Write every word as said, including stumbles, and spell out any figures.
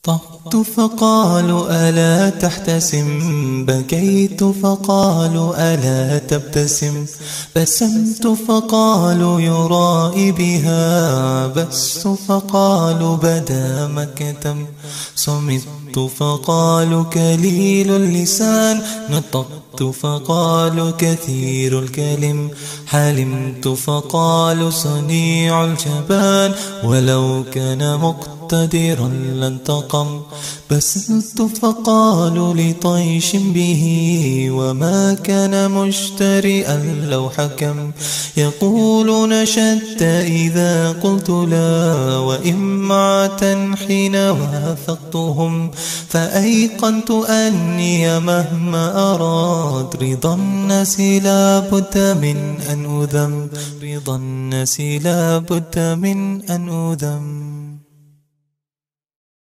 طهت فقالوا ألا تحتسم، بكيت فقالوا ألا تبتسم، بسمت فقالوا يرائي بها، بست فقالوا بدا مكتم، صمت فقالوا كليل اللسان، نطقت فقالوا كثير الكلم، حلمت فقالوا صنيع الجبان، ولو كان مقتدرا لانتقم، بسلت فقالوا لطيش به، وما كان مشترئا لو حكم، يقولون شتى إذا قلت لا، وإمعة حين واثقتهم، فأيقنت أني مهما أراد رضا الناس لا بد من أن أذم، رضا الناس لا بد من أن أذم.